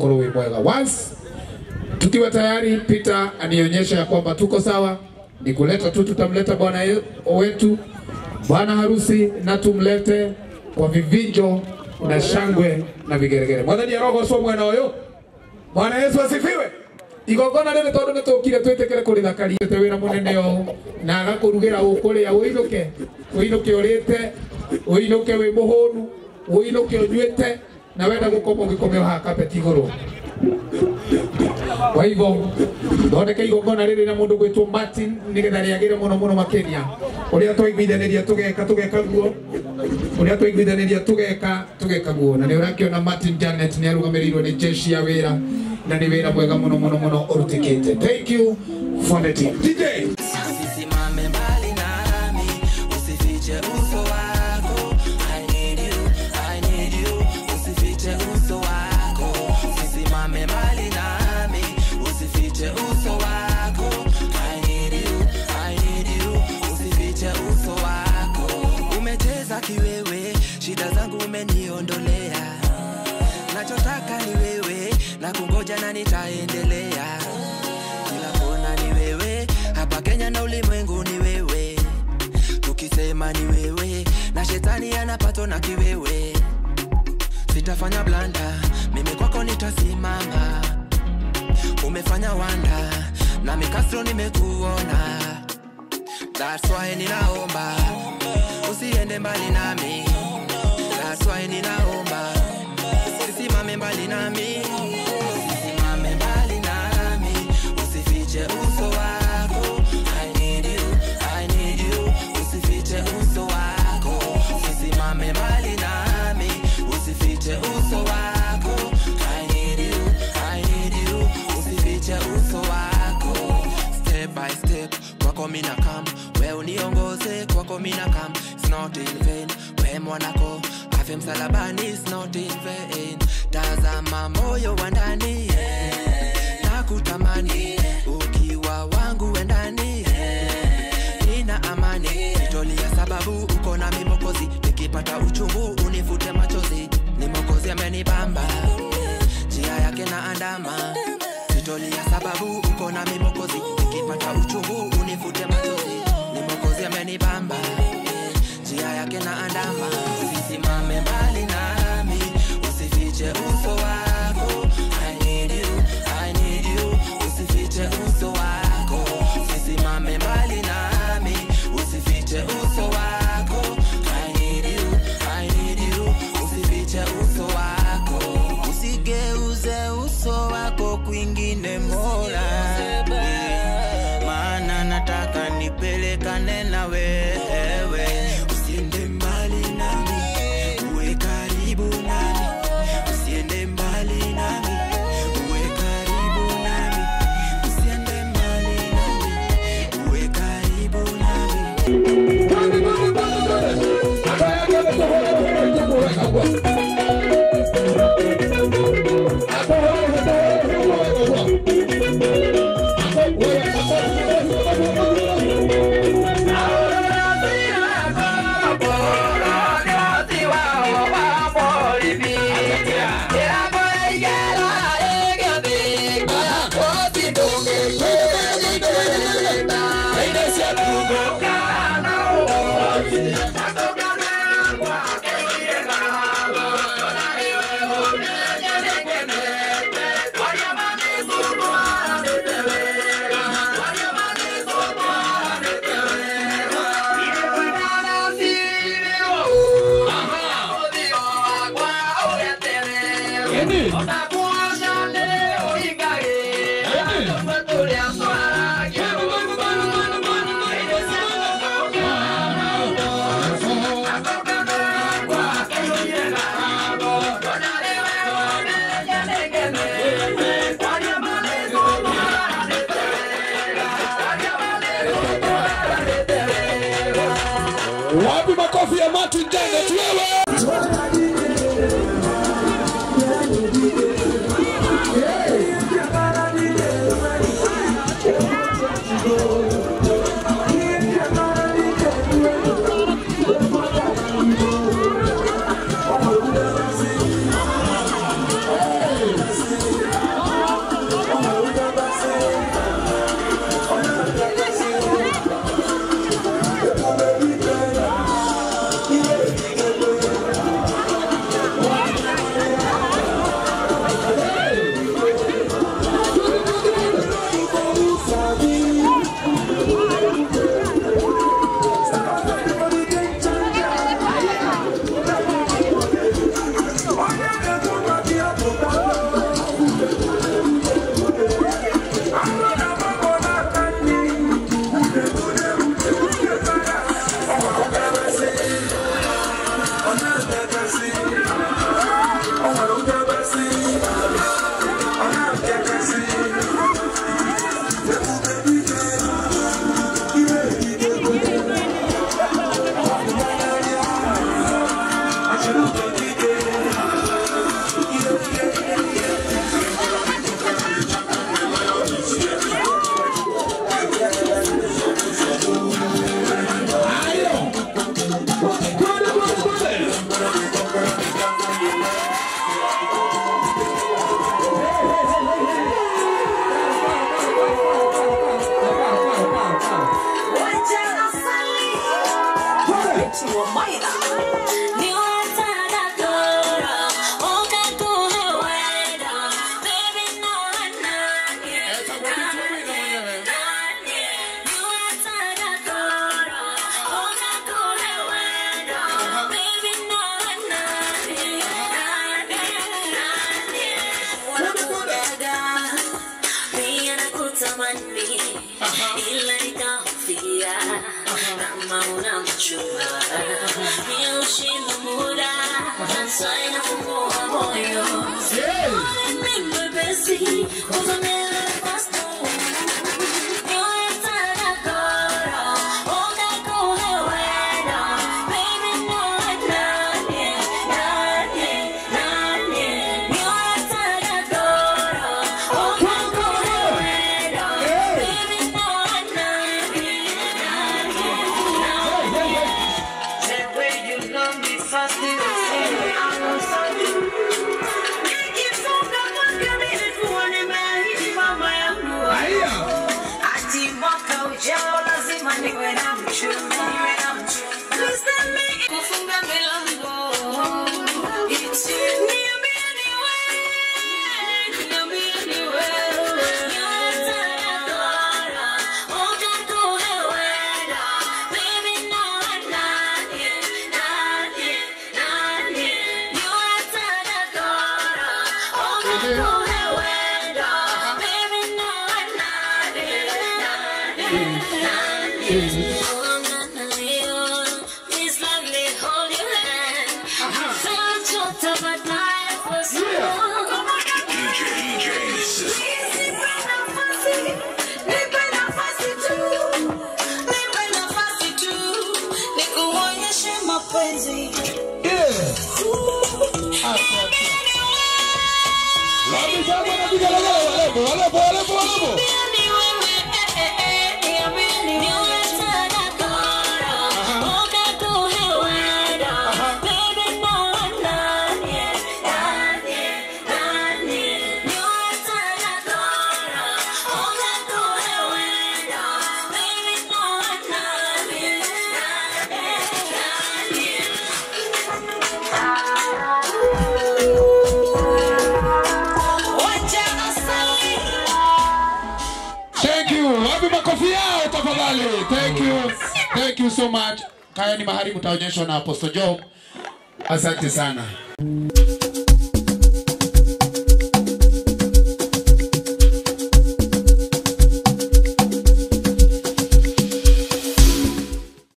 ukoro wĩ mwega. Once tukiwa tayari, Peter anionyesha ya kwamba tuko sawa, ni kuleta tu, tutamleta bwana wetu bwana harusi na tumlete kwa vivinjo na shangwe na vigeregere. Mwathani roho so mwana oyo. Bwana Yesu asifiwe. Igongona rĩrĩ tondu nĩtũkire twĩtĩkĩre kũrĩthakaria te wĩra mũnene ũũ na agakũrugĩra ũkũrĩa ũinũke ũrĩte, ũinũke wĩ mũhũnu, ũinũke ũnyuĩte na wenda gũkoma ũgĩkomeo ha kapeti igũrũ. Kwa hivyo thondeka igongona rĩrĩ na mũndũ gwĩtwo Martin nĩgetha rĩagĩre mũno makĩria. Ũrĩa twaiguithanĩria tũgeka guo, ũrĩa twaiguithanĩria tũgeka guo. Na nĩ ũrakĩona Martin Janet nĩ arũgamĩrĩirwo nĩ jeshi ya wĩra na nĩ wĩra mwega mũno ũrutĩkĩte. Thank you for the team. DJ Usisimame mbali nami, usifiche uso wako. I need you, usifiche uso wako. Usisimame mbali nami, usifiche uso wako. I need you, usifiche uso wako. Umecheza kiwewe, shida zangu umeniondolea. Nachotaka ni wewe, na kungoja na nitaendelea. Kila kona ni wewe, hapa Kenya na ulimwengu ni wewe. Tukisema ni wewe, na shetani anapatwa na kiwewe. Sitafanya blanda, mimi kwako nitasimama. Umefanya wanda, na mikastro nimekuona. That's why ninaomba, usiende mbali nami. That's why ninaomba, usisimame mbali nami. Usisimame mbali nami, usifiche uso wako. I need you, usifiche uso wako. Usisimame mbali nami, usifiche uso wako. I need you, usifiche uso wako. Step by step, kwako mina come, we uniongoze kwako mina come. It's not in vain, we mwanako afya msalabani, it's not in vain. Tazama moyo wa ndani, nakutamani ukiwa wangu wendani. Nina amani, nitolia sababu uko na mimi Mwokozi. Nikipata uchungu unifute machozi, ni Mwokozi amenibamba, njia yake na andama. Nitolia sababu uko na mimi Mwokozi. Nikipata uchungu unifute machozi, ni Mwokozi amenibamba, njia yake na andama. Usisimame mbali nami, usifiche uso wako. I need you, usifiche uso wako. Usisimame mbali nami, usifiche uso wako. I need you, usifiche uso wako. Usigeuze uso wako kwingine Mola, maana nataka nipelekane na wewe. Usiende mbali nami, uwe karibu nami. Usiende mbali nami, uwe karibu nami. Usiende mbali nami, uwe karibu nami. Wapi makofi ya Martin Janet wewe? nilitamani ila nikahofia kama unamchuma ni ushinda muda sasa inafungua moyo ni mwepesi kuzonela fasto Thank you so much. Kaya ni mahali mtaonyeshwa na Apostle Job. Asante sana.